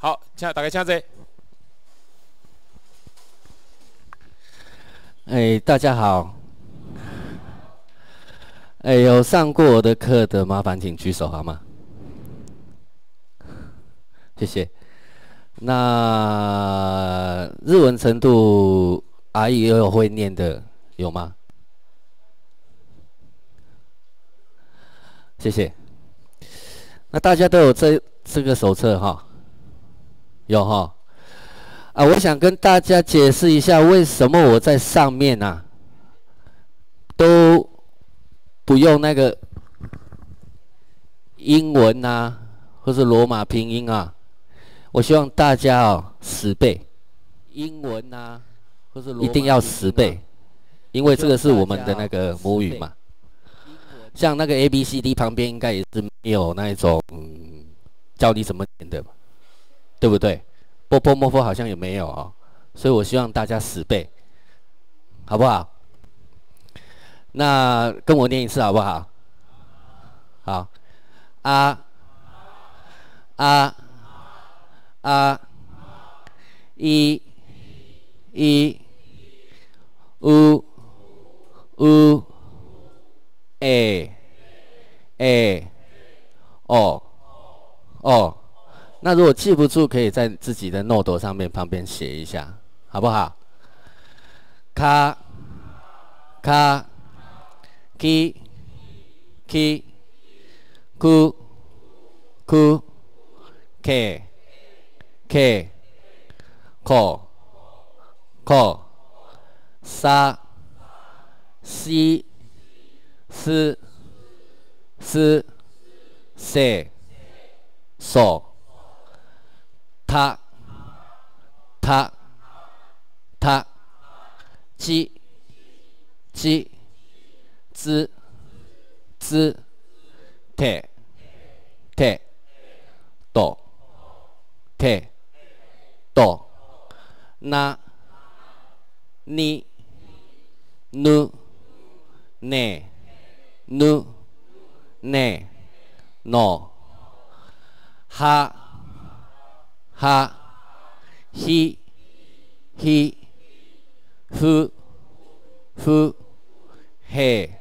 好，大家请坐。 大家好。有上过我的课的，麻烦请举手好吗？谢谢。那日文程度，阿姨也有会念的，有吗？谢谢。那大家都有这个手册哈？有哈？我想跟大家解释一下，为什么我在上面啊都不用那个英文啊，或是罗马拼音啊。我希望大家死背英文啊，或是一定要死背，因为这个是我们的那个母语嘛。像那个 ABCD 旁边应该也是没有那一种教你怎么念的，对不对？波波摸摸好像也没有哦，所以我希望大家死背，好不好？那跟我念一次好不好？好，一哦。那如果记不住，可以在自己的 note 上面旁边写一下，好不好？卡ki ku ke ko sa si se so ta ji zi te do na ni nu ne no ha hi fu he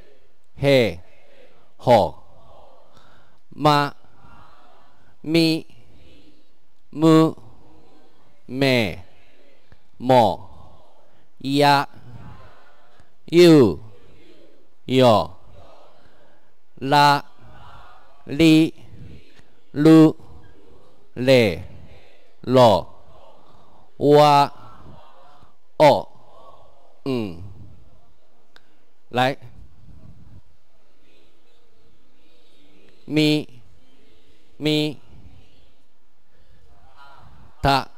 ho ma mi mu me mo ya you yo la li lu le lo wa o 来咪ta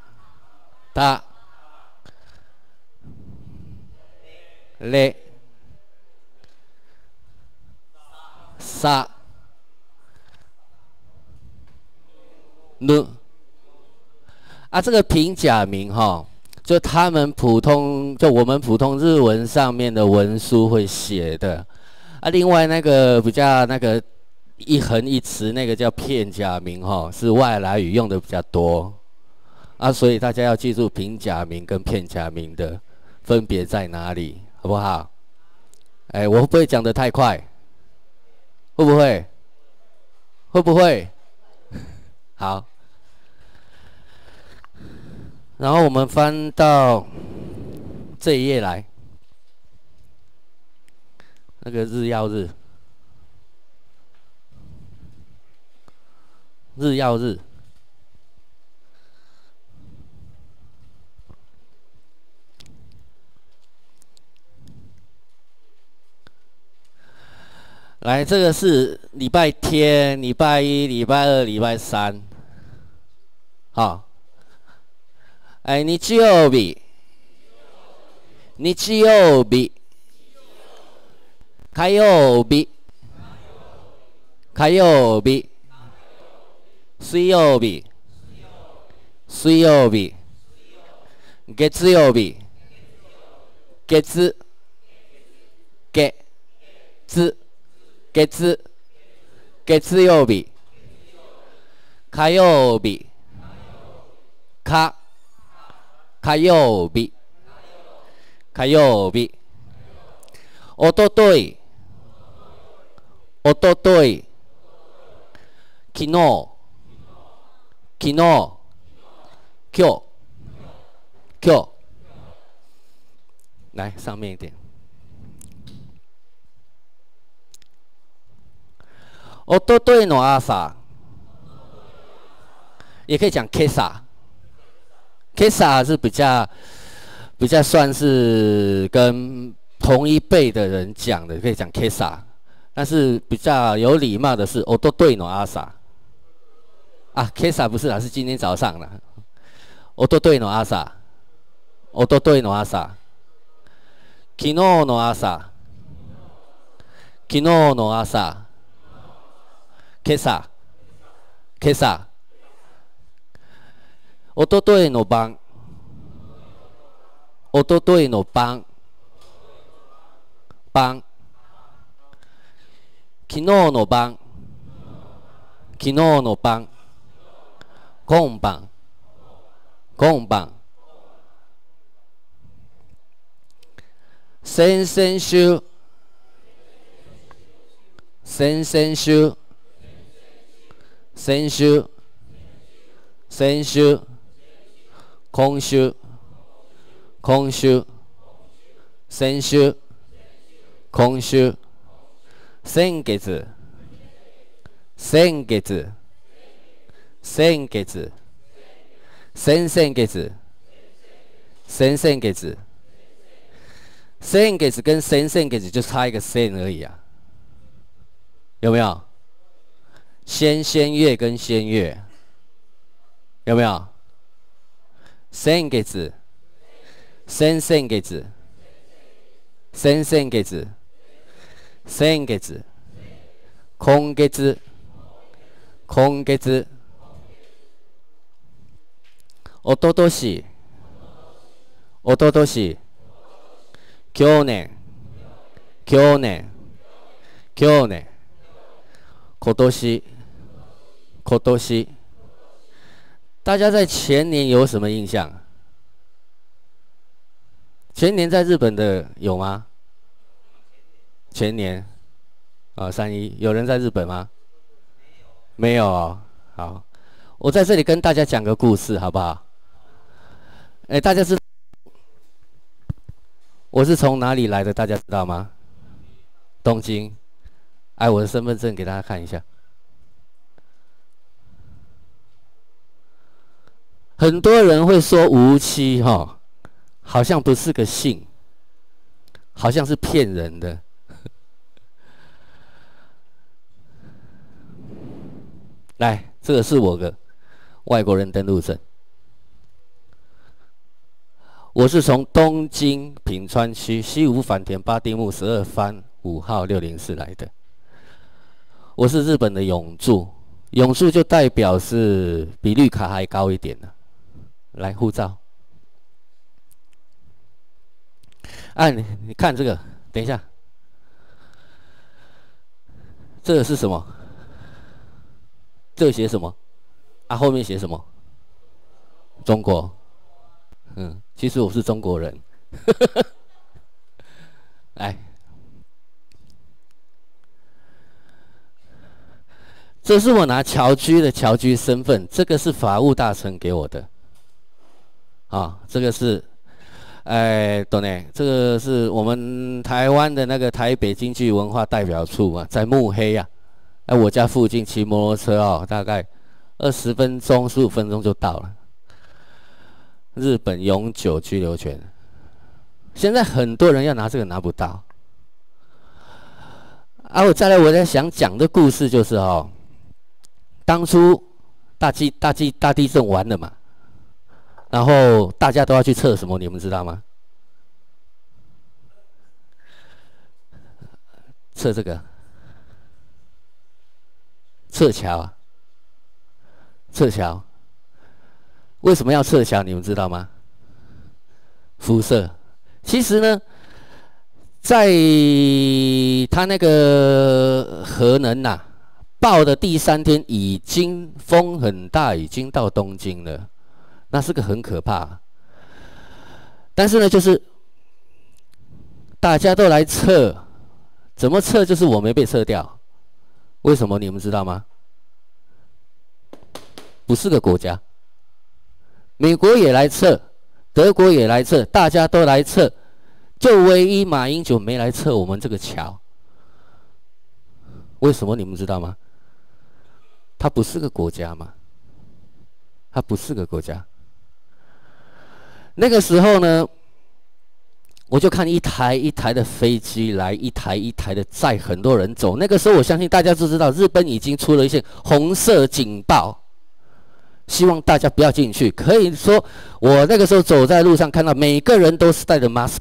le sa nu 这个平假名哈，就他们我们普通日文上面的文书会写的另外那个比较那个一横一直那个叫片假名哈，是外来语用的比较多所以大家要记住平假名跟片假名的分别在哪里，好不好？我会不会讲得太快？会不会？会不会？好。然后我们翻到这一页来，那个日曜日，来，这个是礼拜天、礼拜一、礼拜二、礼拜三，好。日曜日、火曜日、水曜日、月曜日、月曜日、火曜日、 卡曜日火曜日おととい昨日今日来上面一点。おとといの朝，也可以讲 Kesa 是比较算是跟同一辈的人讲的，可以讲 Kesa， 但是比较有礼貌的是おとといの朝。啊 ，Kesa 不是啦，是今天早上啦。おとといの朝，おとといの朝，昨日の朝，昨日の朝。今朝おとといの晩おとといの晩昨日の晩今晩先々週先週今週先月今週先月先月先々跟先々月就差一个先而已啊，有没有？先月跟先月有没有？先月、先々月、先々月、先月、今月、おととし、去年、今年，大家在前年有什么印象？前年在日本的有吗？前年啊，31有人在日本吗？没有哦。好，我在这里跟大家讲个故事，好不好？大家知道我是从哪里来的？大家知道吗？东京。我的身份证给大家看一下。很多人会说无期哈，好像不是个姓，好像是骗人的。来，这个是我的外国人登录证。我是从东京品川区西武反田八丁目12番5号604来的。我是日本的永住，永住就代表是比绿卡还高一点的。来，护照。你看这个，等一下，这个是什么？这个写什么？后面写什么？中国。其实我是中国人。来。这是我拿侨居的侨居身份，这个是法务大臣给我的，这个是，懂呢？这个是我们台湾的那个台北京剧文化代表处啊，在目黑啊，我家附近骑摩托车大概20分钟、15分钟就到了。日本永久居留权，现在很多人要拿这个拿不到。我再来，我在想讲的故事就是当初大地震完了嘛，然后大家都要去测什么，你们知道吗？测这个，测桥。为什么要测桥？你们知道吗？辐射。其实呢，在它那个核能爆的第3天，已经风很大，已经到东京了。 那是个很可怕。但是呢，就是大家都来测，怎么测就是我没被测掉，为什么你们知道吗？不是个国家，美国也来测，德国也来测，大家都来测，就唯一马英九没来测我们这个桥。为什么你们知道吗？它不是个国家嘛，它不是个国家。那个时候呢，我就看一台一台的飞机来，一台一台的载很多人走。那个时候，我相信大家都知道，日本已经出了一些红色警报，希望大家不要进去。可以说，我那个时候走在路上，看到每个人都是戴着 mask，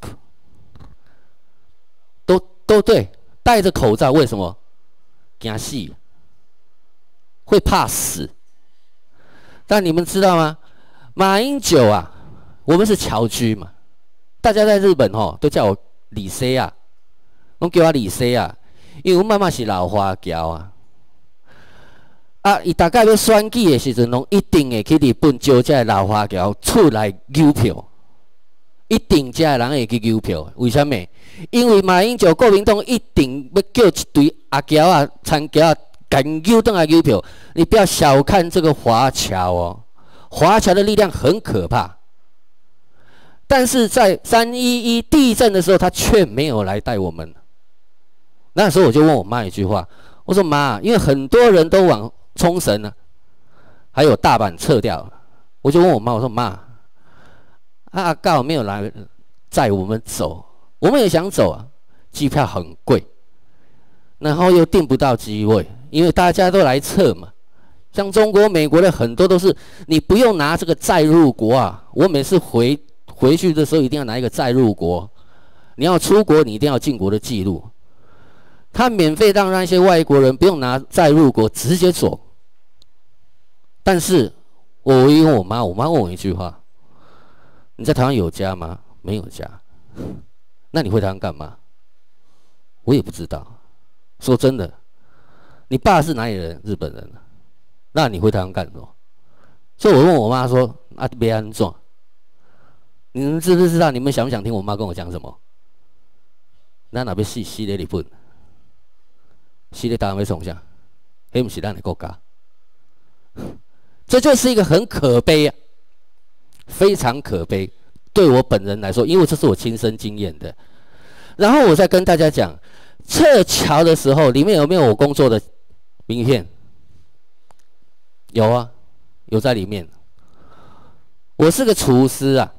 都对，戴着口罩。为什么？怕死，会怕死。但你们知道吗？马英九啊，我们是侨居嘛。大家在日本吼都叫我李 C 啊，拢叫我李 C 啊，因为我妈妈是老花侨啊。伊大概要选举的时阵，拢一定会去日本招这老花侨出来邮票，一定这人会去邮票。为什么？因为马英九、国民党一定要叫一堆阿侨啊、参侨啊，赶邮回来邮票。你不要小看这个华侨哦，华侨的力量很可怕。但是在311地震的时候，他却没有来带我们。那时候我就问我妈一句话，我说妈，因为很多人都往冲绳呢，还有大阪撤掉了，我就问我妈，我说妈，阿告没有来载我们走，我们也想走啊，机票很贵，然后又订不到机位，因为大家都来撤嘛。像中国、美国的很多都是你不用拿这个载入国啊，我每次回去的时候一定要拿一个载入国，你要出国你一定要进国的记录。他免费让那些外国人不用拿载入国直接走。但是我一问我妈，我妈问我一句话：你在台湾有家吗？没有家。那你回台湾干嘛？我也不知道。说真的，你爸是哪里人？日本人。那你回台湾干什么？所以我问我妈说：啊，别安怎？你们知不知道？你们想不想听我妈跟我讲什么？咱若要死在日本，死在台湾要创啥？迄不是咱的国家。这就是一个很可悲啊，非常可悲。对我本人来说，因为这是我亲身经验的。然后我再跟大家讲，撤侨的时候，里面有没有我工作的名片？有啊，有在里面。我是个厨师啊。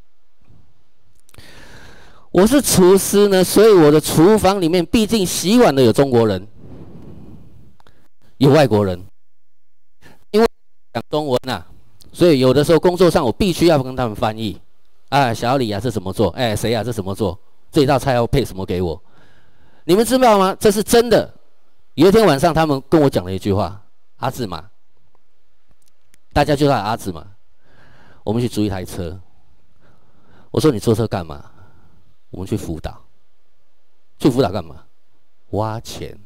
我是厨师呢，所以我的厨房里面毕竟洗碗的有中国人，有外国人，因为讲中文啊，所以有的时候工作上我必须要跟他们翻译。啊，小李啊，这怎么做？哎，谁啊，这怎么做？这一道菜要配什么给我？你们知道吗？这是真的。有一天晚上，他们跟我讲了一句话：阿志嘛，大家就叫阿志嘛，我们去租一台车。我说你坐车干嘛？我们去辅导，去辅导干嘛？挖钱，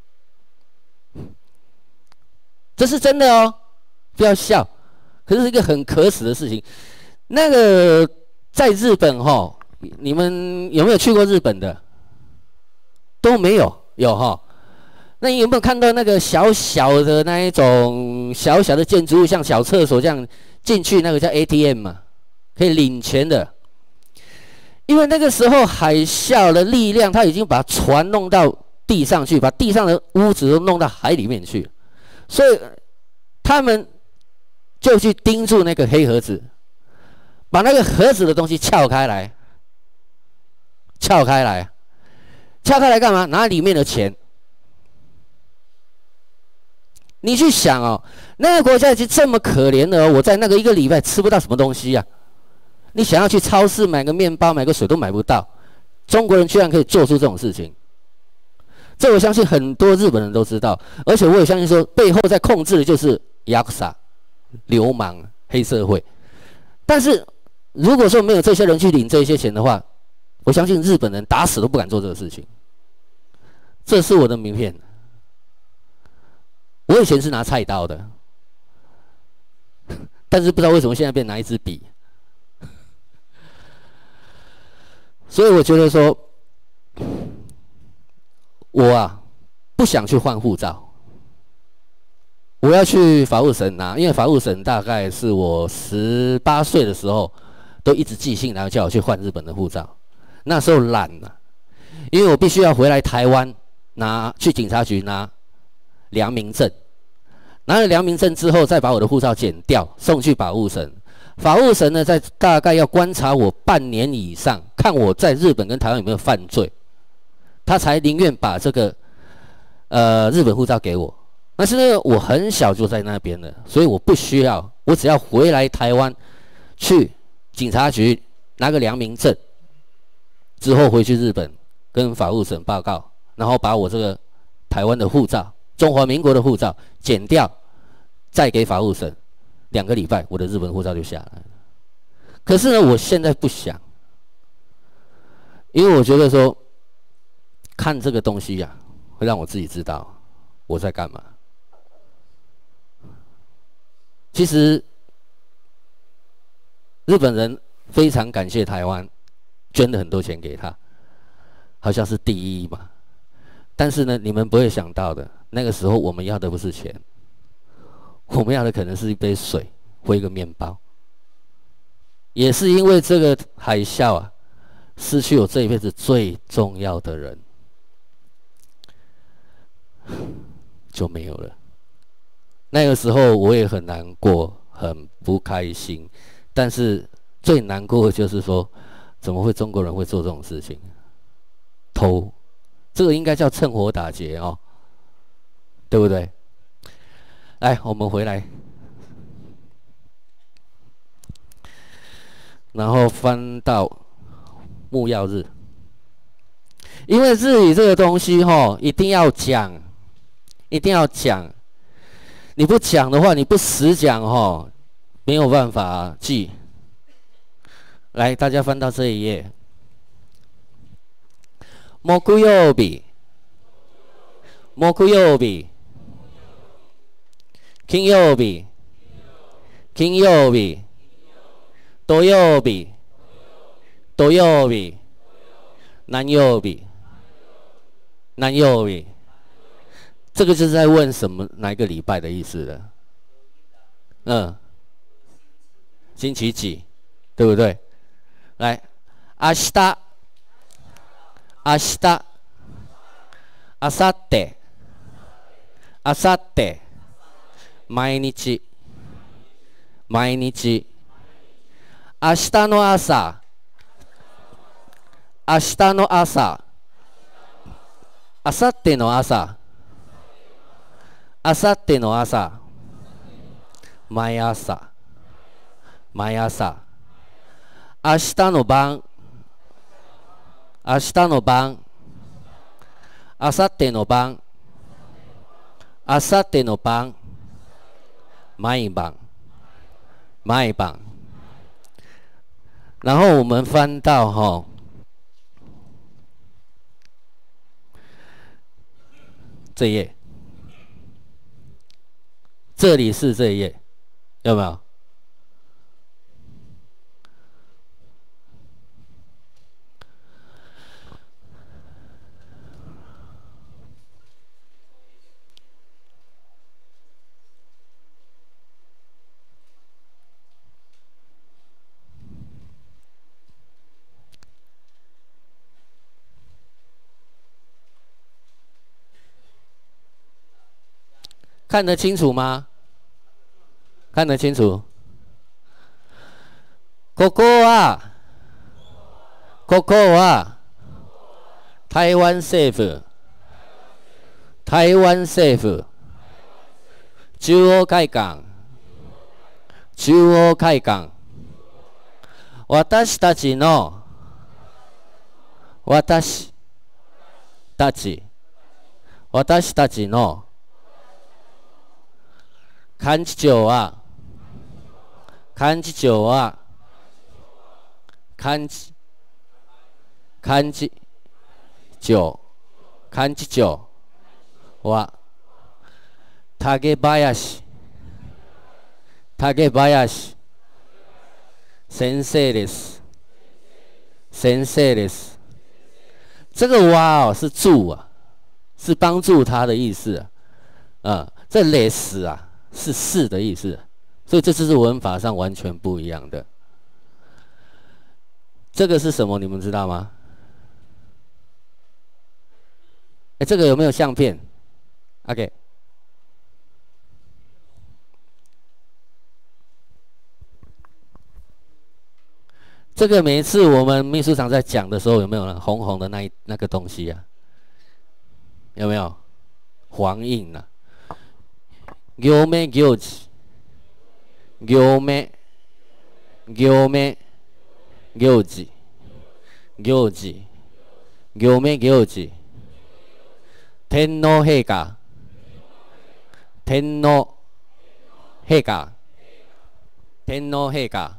这是真的哦，不要笑。可是一个很可耻的事情。那个在日本哈，你们有没有去过日本的？都没有，有哈。那你有没有看到那个小小的那一种小小的建筑物，像小厕所这样进去，那个叫 ATM 嘛，可以领钱的。因为那个时候海啸的力量，它已经把船弄到地上去，把地上的屋子都弄到海里面去，所以他们就去盯住那个黑盒子，把那个盒子的东西撬开来，撬开来干嘛？拿里面的钱。你去想哦，那个国家已经这么可怜了哦，我在那个1个礼拜吃不到什么东西啊。你想要去超市买个面包、买个水都买不到，中国人居然可以做出这种事情，这我相信很多日本人都知道，而且我也相信说背后在控制的就是ヤクザ、流氓、黑社会。但是如果说没有这些人去领这些钱的话，我相信日本人打死都不敢做这个事情。这是我的名片，我以前是拿菜刀的。 但是不知道为什么现在变拿一支笔。所以我觉得说，我不想去换护照。我要去法务省拿，因为法务省大概是我18岁的时候，都一直寄信，然后叫我去换日本的护照。那时候懒了，因为我必须要回来台湾去警察局拿良民证，拿了良民证之后，再把我的护照剪掉，送去法务省。法务省呢，在大概要观察我半年以上，看我在日本跟台湾有没有犯罪，他才宁愿把这个日本护照给我。但是呢，我很小就在那边了，所以我不需要，我只要回来台湾去警察局拿个良民证，之后回去日本跟法务省报告，然后把我这个台湾的护照、中华民国的护照剪掉，再给法务省，2个礼拜我的日本护照就下来了。可是呢，我现在不想，因为我觉得说看这个东西呀，会让我自己知道我在干嘛。其实日本人非常感谢台湾，捐了很多钱给他，好像是第一嘛。但是呢，你们不会想到的，那个时候我们要的不是钱，我们要的可能是一杯水或一个面包。也是因为这个海啸失去我这一辈子最重要的人，就没有了。那个时候我也很难过，很不开心，但是最难过的就是说，怎么会中国人会做这种事情？偷，这个应该叫趁火打劫哦，对不对？来，我们回来，然后翻到木曜日，因为日语这个东西一定要讲，一定要讲。你不讲的话，你不实讲没有办法记。来，大家翻到这一页。木曜日、木曜日、金曜日、金曜日、土曜日、土曜日、南曜日、南曜日。这个就是在问什么哪一个礼拜的意思了。星期几，对不对？来，明日、明日、明後日、明後日、毎日、毎日。明日の朝、明日の朝、明後日の朝。明後日の朝、毎朝、毎朝。明日の晩、明日の晩、明後日の晩、明後日の晩、毎晩、毎晩。然后我们翻到这一页。这里是这一页，有没有？看得清楚吗？看得清楚。ここは台湾政府、台湾政府、中央会館、中央会館。私たちの、私たちの幹事長は、幹事長は、幹事長は、竹林竹林先生です。先生です。这个哇哦是助啊，是帮助他的意思啊。这です啊是的意思，所以这就是文法上完全不一样的。这个是什么？你们知道吗？哎，这个有没有相片 ？OK。这个每一次我们秘书长在讲的时候，有没有红红的那个东西啊？有没有？黄印啊？行目行事，行目行目行事，行事行目行事。天皇陛下，天皇陛下，天皇陛下。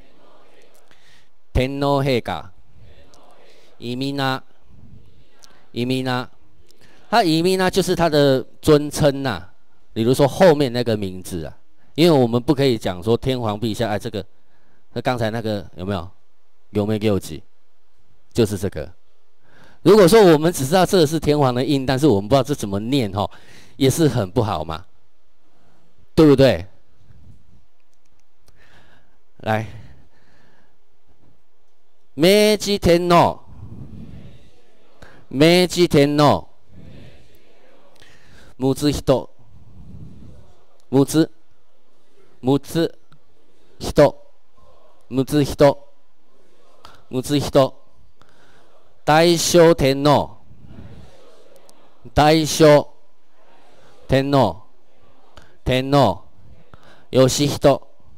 天皇陛下，伊米娜，伊米娜，他伊米娜就是他的尊称呐、比如说后面那个名字啊，因为我们不可以讲说天皇陛下，哎，这个，那刚才那个有没有？有没有给我记？就是这个。如果说我们只知道这个是天皇的印，但是我们不知道这怎么念哈，也是很不好嘛，对不对？来。明治天皇，明治天皇，むつひと、むつ、むつひと、むつひと、むつひと、大正天皇、大正天皇、天皇、義人、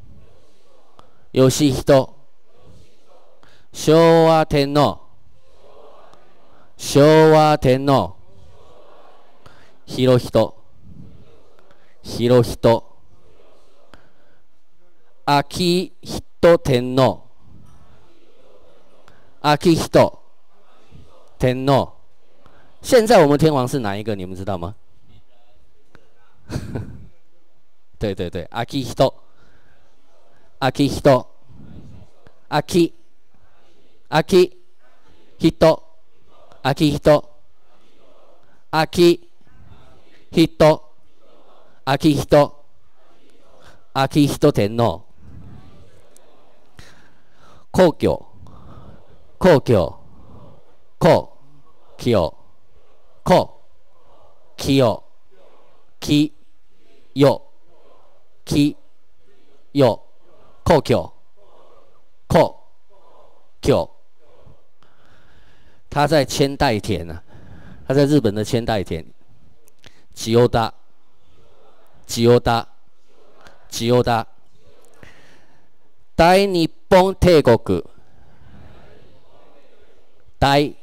義人。昭和天皇、昭和天皇、裕仁、裕仁、昭仁天皇、昭仁天皇。现在我们天皇是哪一个？你们知道吗？对对对，昭仁、昭仁、昭。明仁、仁、明仁、明仁、明仁天皇。皇居、皇居、皇居、皇清、清、よ、清、よ、皇居、皇居。他在千代田啊，他在日本的千代田，吉欧达，吉欧达，吉欧达，大日本帝国，大日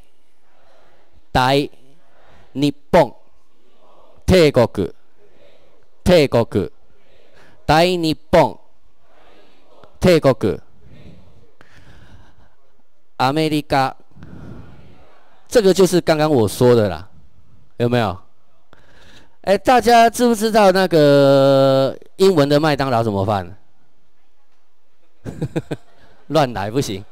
本帝国，帝国，大日本帝国，アメリカ。这个就是刚刚我说的啦，有没有？哎，大家知不知道那个英文的麦当劳怎么翻？乱来不行。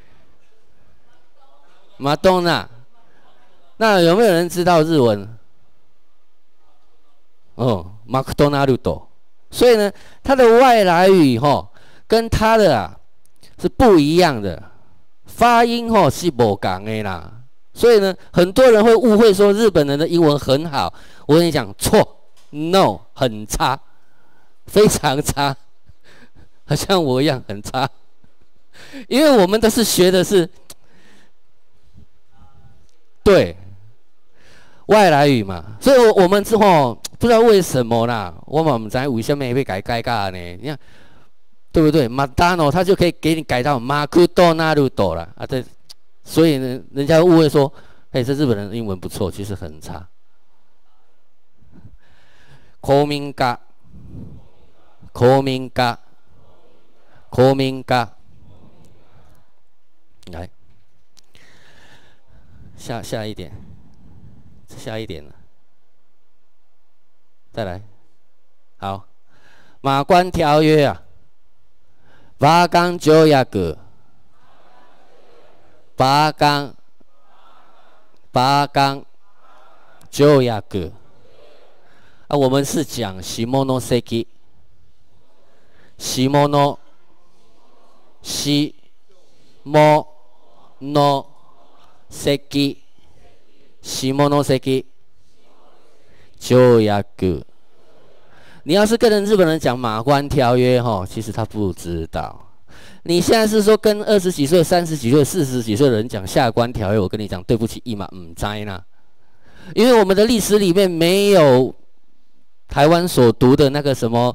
马东娜，那有没有人知道日文？哦，马克多纳鲁多。所以呢，它的外来语跟它的是不一样的，发音是不同的啦。所以呢，很多人会误会说日本人的英文很好。我跟你讲，错 ，no， 很差，非常差，好像我一样很差。因为我们都是学的是对外来语嘛，所以我们之后不知道为什么啦，我们不知道为什么会改呢？你看，对不对？麦当劳他就可以给你改到马克多纳鲁多了啊，对。所以呢，人家误会说，哎，这日本人英文不错，其实很差。公民家，公民家，公民家，来，下一点，下一点了，再来，好，马关条约啊， 八纲九亚个，八纲九亚个。啊，我们是讲西莫诺塞基，西莫诺西莫诺塞基，西莫诺塞基九亚个。你要是跟日本人讲马关条约，其实他不知道。你现在是说跟20几岁、30几岁、40几岁的人讲下关条约，我跟你讲，对不起，一码唔知啦。因为我们的历史里面没有台湾所读的那个什么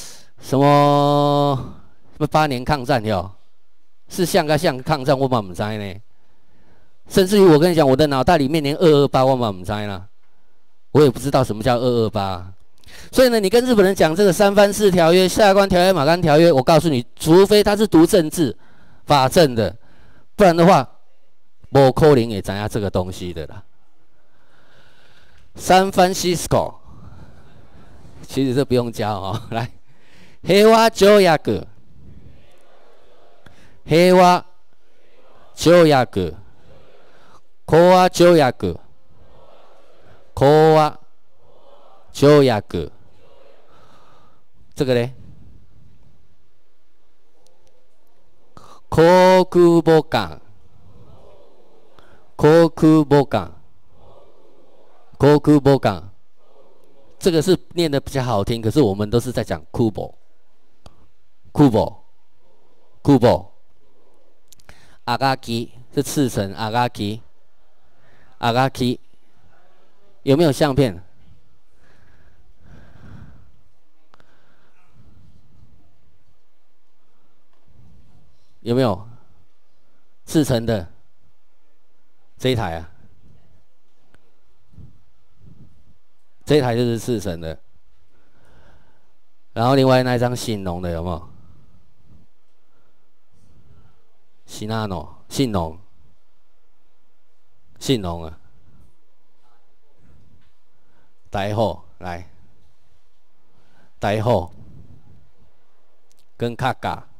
8年抗战哟，是像抗战，我嘛唔知呢。甚至于我跟你讲，我的脑袋里面连228我嘛唔知啦，我也不知道什么叫228。所以呢，你跟日本人讲这个三藩市条约、下关条约、马关条约，我告诉你，除非他是读政治、法政的，不然的话，无可能也知道这个东西的啦。San Francisco， 其实这不用教哦，来，平和条約、平和条約、講和条約、講和条約。这个呢？航空母艦、航空母艦、航空母艦，这个是念的比较好听，可是我们都是在讲库博、库博、库博。阿嘎基是赤城阿嘎基，阿嘎基有没有相片？有没有赤城的这一台啊？这一台就是赤城的。然后另外那一张信浓的有没有？信纳诺、信浓、信浓啊！台后来，台后跟卡嘎。